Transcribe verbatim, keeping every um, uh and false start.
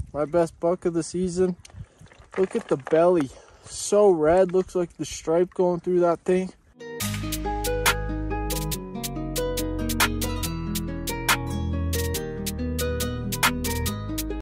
My best buck of the season. Look at the belly. So red. Looks like the stripe going through that thing.